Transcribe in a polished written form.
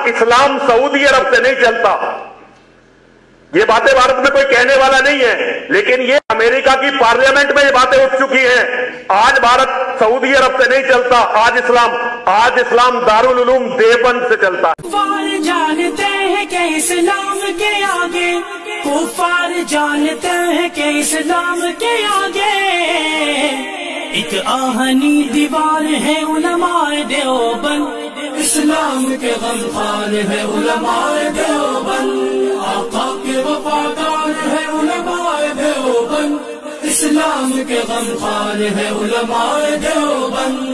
इस्लाम Saudi अरब से नहीं चलता। ये बातें भारत में कोई कहने वाला नहीं है, लेकिन ये अमेरिका की पार्लियामेंट में ये बातें उठ चुकी हैं। आज भारत सऊदी अरब से नहीं चलता, आज इस्लाम दारुल उलूम देवबंद से चलता है। कुफार जानते हैं कि इस्लाम के आगे, कुफार जानते हैं कि इस्लाम के आगे एक आहनी दीवार है उलमाए देवबंद। इस्लाम के गमखार है उलमाए देवबंद, आका के वफादार है उलमाए देवबंद। इस्लाम के गमखार है उलमाए देवबंद।